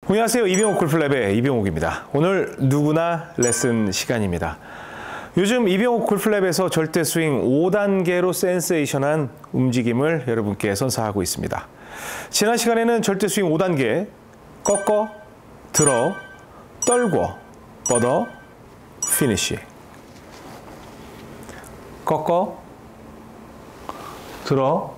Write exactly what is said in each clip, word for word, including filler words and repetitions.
안녕하세요. 이병옥 골프랩의 이병옥입니다. 오늘 누구나 레슨 시간입니다. 요즘 이병옥 골프랩에서 절대 스윙 오 단계로 센세이션한 움직임을 여러분께 선사하고 있습니다. 지난 시간에는 절대 스윙 오 단계 꺾어, 들어, 떨궈, 뻗어, 피니쉬. 꺾어, 들어,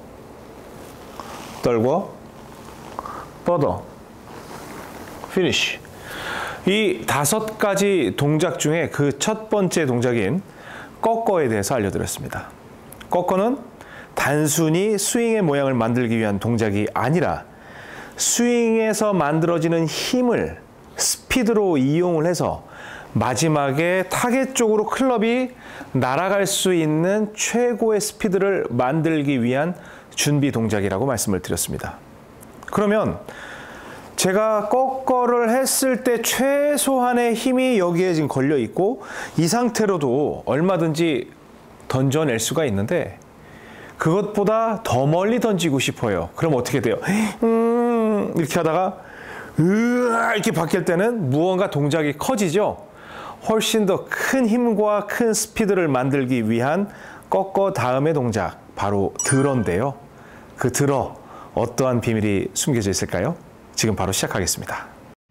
떨궈, 뻗어, 피니쉬. 이 다섯 가지 동작 중에 그 첫 번째 동작인 꺾어에 대해서 알려드렸습니다. 꺾어는 단순히 스윙의 모양을 만들기 위한 동작이 아니라 스윙에서 만들어지는 힘을 스피드로 이용을 해서 마지막에 타겟 쪽으로 클럽이 날아갈 수 있는 최고의 스피드를 만들기 위한 준비 동작이라고 말씀을 드렸습니다. 그러면 제가 꺾어를 했을 때 최소한의 힘이 여기에 지금 걸려 있고 이 상태로도 얼마든지 던져낼 수가 있는데 그것보다 더 멀리 던지고 싶어요. 그럼 어떻게 돼요? 음, 이렇게 하다가 으아 이렇게 바뀔 때는 무언가 동작이 커지죠. 훨씬 더 큰 힘과 큰 스피드를 만들기 위한 꺾어 다음의 동작, 바로 들어인데요. 그 들어, 어떠한 비밀이 숨겨져 있을까요? 지금 바로 시작하겠습니다.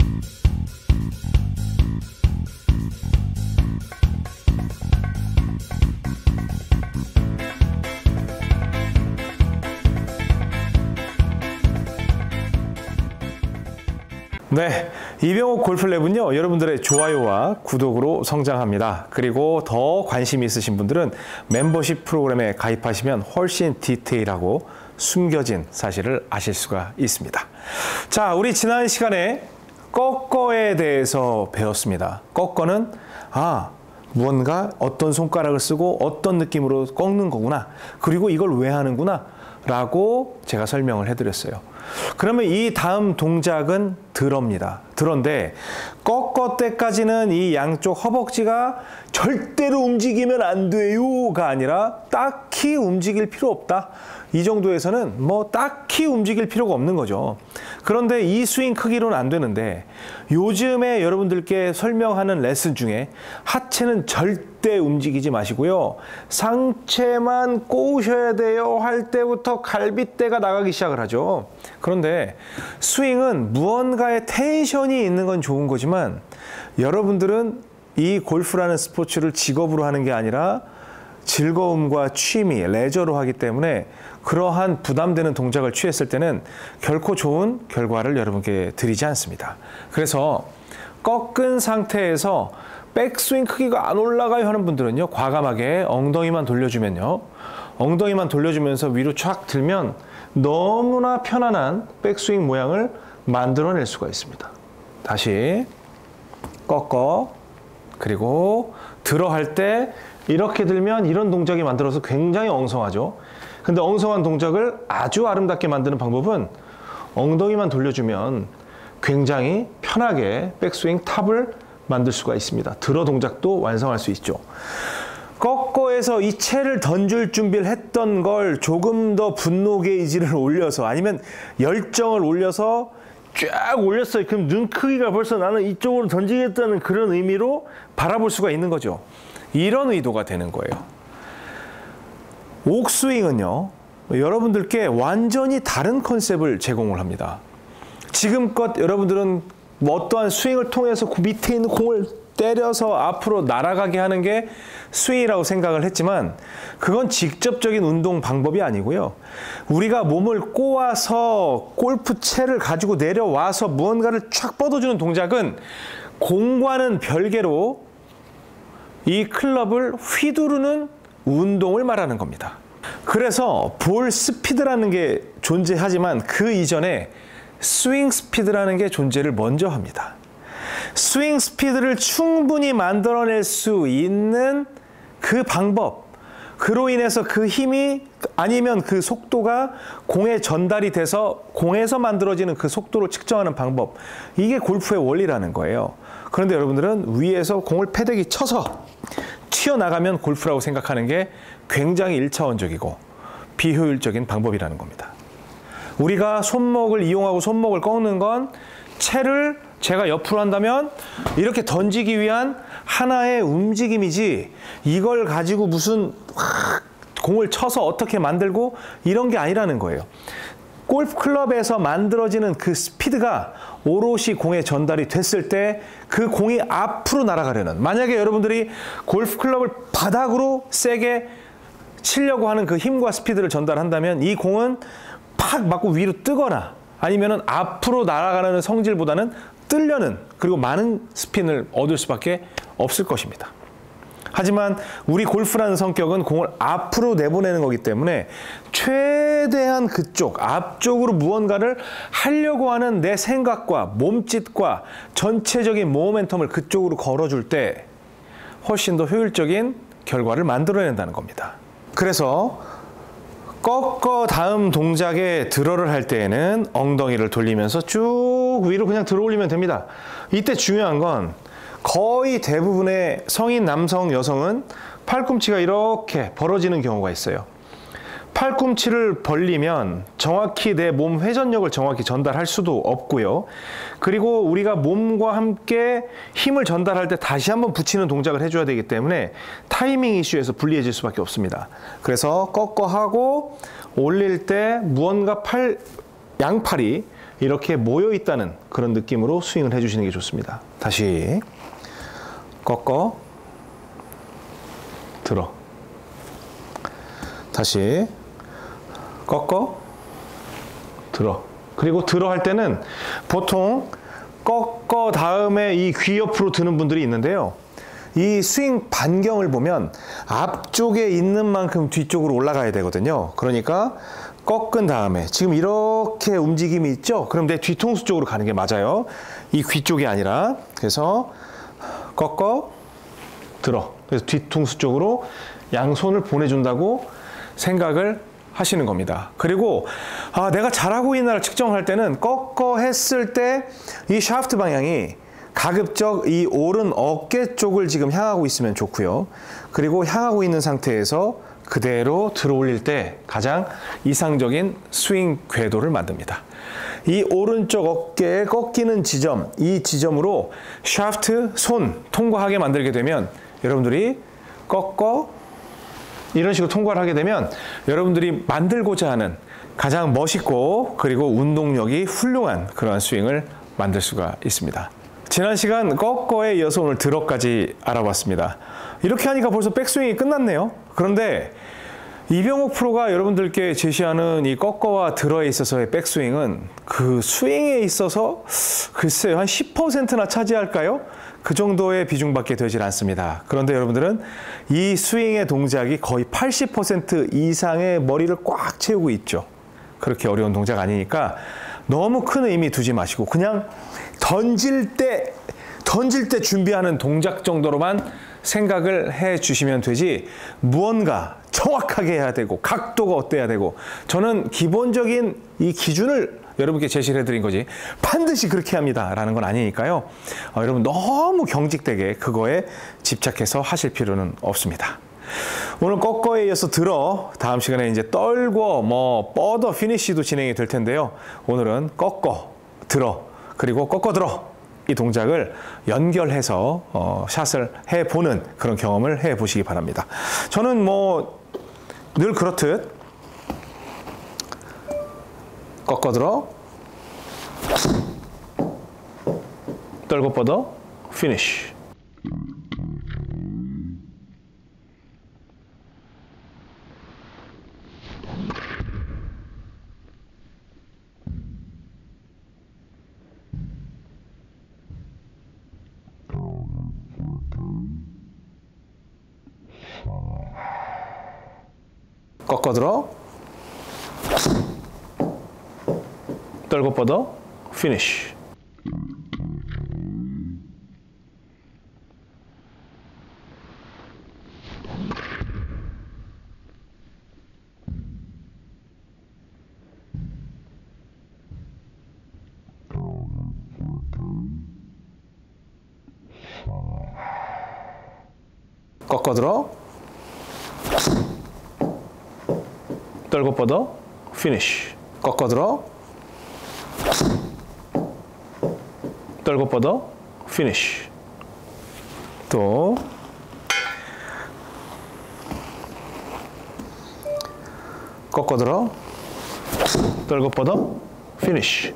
네, 이병옥 골프랩은요, 여러분들의 좋아요와 구독으로 성장합니다. 그리고 더 관심이 있으신 분들은 멤버십 프로그램에 가입하시면 훨씬 디테일하고 숨겨진 사실을 아실 수가 있습니다. 자, 우리 지난 시간에 꺾어에 대해서 배웠습니다. 꺾어는 아, 무언가 어떤 손가락을 쓰고 어떤 느낌으로 꺾는 거구나. 그리고 이걸 왜 하는구나 라고 제가 설명을 해드렸어요. 그러면 이 다음 동작은 들어입니다. 들어인데 꺾어 때까지는 이 양쪽 허벅지가 절대로 움직이면 안 돼요가 아니라 딱히 움직일 필요 없다. 이 정도에서는 뭐 딱히 움직일 필요가 없는 거죠. 그런데 이 스윙 크기로는 안 되는데 요즘에 여러분들께 설명하는 레슨 중에 하체는 절대 움직이지 마시고요. 상체만 꼬우셔야 돼요 할 때부터 갈빗대가 나가기 시작을 하죠. 그런데 스윙은 무언가의 텐션이 있는 건 좋은 거지만 여러분들은 이 골프라는 스포츠를 직업으로 하는 게 아니라 즐거움과 취미, 레저로 하기 때문에 그러한 부담되는 동작을 취했을 때는 결코 좋은 결과를 여러분께 드리지 않습니다. 그래서 꺾은 상태에서 백스윙 크기가 안 올라가요 하는 분들은요, 과감하게 엉덩이만 돌려주면요, 엉덩이만 돌려주면서 위로 촥 들면 너무나 편안한 백스윙 모양을 만들어낼 수가 있습니다. 다시 꺾어, 그리고 들어 할 때 이렇게 들면 이런 동작이 만들어서 굉장히 엉성하죠. 근데 엉성한 동작을 아주 아름답게 만드는 방법은 엉덩이만 돌려주면 굉장히 편하게 백스윙 탑을 만들 수가 있습니다. 들어 동작도 완성할 수 있죠. 꺾어에서 이 채를 던질 준비를 했던 걸 조금 더 분노 게이지를 올려서 아니면 열정을 올려서 쫙 올렸어요. 그럼 눈 크기가 벌써 나는 이쪽으로 던지겠다는 그런 의미로 바라볼 수가 있는 거죠. 이런 의도가 되는 거예요. 옥스윙은요, 여러분들께 완전히 다른 컨셉을 제공을 합니다. 지금껏 여러분들은 뭐 어떠한 스윙을 통해서 밑에 있는 공을 때려서 앞으로 날아가게 하는 게 스윙이라고 생각을 했지만 그건 직접적인 운동 방법이 아니고요. 우리가 몸을 꼬아서 골프채를 가지고 내려와서 무언가를 촥 뻗어주는 동작은 공과는 별개로 이 클럽을 휘두르는 운동을 말하는 겁니다. 그래서 볼 스피드라는 게 존재하지만 그 이전에 스윙 스피드라는 게 존재를 먼저 합니다. 스윙 스피드를 충분히 만들어낼 수 있는 그 방법, 그로 인해서 그 힘이 아니면 그 속도가 공에 전달이 돼서 공에서 만들어지는 그 속도를 측정하는 방법, 이게 골프의 원리라는 거예요. 그런데 여러분들은 위에서 공을 패대기 쳐서 튀어나가면 골프라고 생각하는 게 굉장히 일차원적이고 비효율적인 방법이라는 겁니다. 우리가 손목을 이용하고 손목을 꺾는 건 채를 제가 옆으로 한다면 이렇게 던지기 위한 하나의 움직임이지 이걸 가지고 무슨 공을 쳐서 어떻게 만들고 이런 게 아니라는 거예요. 골프 클럽에서 만들어지는 그 스피드가 오롯이 공에 전달이 됐을 때 그 공이 앞으로 날아가려는, 만약에 여러분들이 골프 클럽을 바닥으로 세게 치려고 하는 그 힘과 스피드를 전달한다면 이 공은 팍 맞고 위로 뜨거나 아니면은 앞으로 날아가는 성질보다는 뜨려는, 그리고 많은 스핀을 얻을 수밖에 없을 것입니다. 하지만 우리 골프라는 성격은 공을 앞으로 내보내는 거기 때문에 최대한 그쪽, 앞쪽으로 무언가를 하려고 하는 내 생각과 몸짓과 전체적인 모멘텀을 그쪽으로 걸어줄 때 훨씬 더 효율적인 결과를 만들어낸다는 겁니다. 그래서 꺾어 다음 동작에 드러를 할 때에는 엉덩이를 돌리면서 쭉 위로 그냥 들어 올리면 됩니다. 이때 중요한 건 거의 대부분의 성인 남성, 여성은 팔꿈치가 이렇게 벌어지는 경우가 있어요. 팔꿈치를 벌리면 정확히 내 몸 회전력을 정확히 전달할 수도 없고요. 그리고 우리가 몸과 함께 힘을 전달할 때 다시 한번 붙이는 동작을 해줘야 되기 때문에 타이밍 이슈에서 불리해질 수밖에 없습니다. 그래서 꺾어 하고 올릴 때 무언가 팔, 양팔이 이렇게 모여 있다는 그런 느낌으로 스윙을 해주시는 게 좋습니다. 다시 꺾어 들어, 다시 꺾어 들어. 그리고 들어 할 때는 보통 꺾어 다음에 이 귀 옆으로 드는 분들이 있는데요. 이 스윙 반경을 보면 앞쪽에 있는 만큼 뒤쪽으로 올라가야 되거든요. 그러니까 꺾은 다음에 지금 이렇게 움직임이 있죠? 그럼 내 뒤통수 쪽으로 가는 게 맞아요. 이 귀 쪽이 아니라. 그래서 꺾어 들어. 그래서 뒤통수 쪽으로 양손을 보내준다고 생각을 하시는 겁니다. 그리고 아, 내가 잘하고 있나를 측정할 때는 꺾어 했을 때 이 샤프트 방향이 가급적 이 오른 어깨 쪽을 지금 향하고 있으면 좋고요. 그리고 향하고 있는 상태에서 그대로 들어 올릴 때 가장 이상적인 스윙 궤도를 만듭니다. 이 오른쪽 어깨에 꺾이는 지점, 이 지점으로 샤프트, 손 통과하게 만들게 되면 여러분들이 꺾어 이런 식으로 통과를 하게 되면 여러분들이 만들고자 하는 가장 멋있고 그리고 운동력이 훌륭한 그러한 스윙을 만들 수가 있습니다. 지난 시간 꺾어에 이어서 오늘 드러까지 알아봤습니다. 이렇게 하니까 벌써 백스윙이 끝났네요. 그런데 이병옥 프로가 여러분들께 제시하는 이 꺾어와 드러에 있어서의 백스윙은 그 스윙에 있어서 글쎄요 한 십 퍼센트나 차지할까요? 그 정도의 비중밖에 되질 않습니다. 그런데 여러분들은 이 스윙의 동작이 거의 팔십 퍼센트 이상의 머리를 꽉 채우고 있죠. 그렇게 어려운 동작 아니니까 너무 큰 의미 두지 마시고 그냥 던질 때 던질 때 준비하는 동작 정도로만 생각을 해 주시면 되지, 무언가 정확하게 해야 되고 각도가 어때야 되고, 저는 기본적인 이 기준을 여러분께 제시를 해드린 거지 반드시 그렇게 합니다 라는 건 아니니까요. 어, 여러분 너무 경직되게 그거에 집착해서 하실 필요는 없습니다. 오늘 꺾어에 이어서 들어, 다음 시간에 이제 떨궈, 뭐 뻗어, 피니쉬도 진행이 될 텐데요. 오늘은 꺾어, 들어, 그리고 꺾어 들어 이 동작을 연결해서 어, 샷을 해보는 그런 경험을 해보시기 바랍니다. 저는 뭐 늘 그렇듯 꺾어 들어, 떨고 뻗어, 피니쉬. 꺾어 들어, 떨고 뻗어, 피니쉬. 꺾어 들어, 떨고 뻗어, 피니쉬. 꺾어 들어, 떨고 뻗어, 피니쉬. 또 꺾어 들어, 떨고 뻗어, 피니쉬.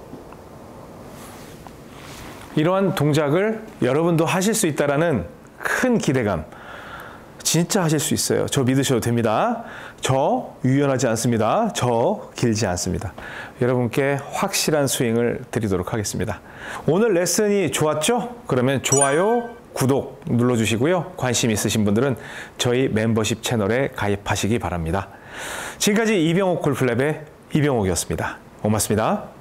이러한 동작을 여러분도 하실 수 있다라는 큰 기대감, 진짜 하실 수 있어요. 저 믿으셔도 됩니다. 저 유연하지 않습니다. 저 길지 않습니다. 여러분께 확실한 스윙을 드리도록 하겠습니다. 오늘 레슨이 좋았죠? 그러면 좋아요, 구독 눌러주시고요. 관심 있으신 분들은 저희 멤버십 채널에 가입하시기 바랍니다. 지금까지 이병옥 골프랩의 이병옥이었습니다. 고맙습니다.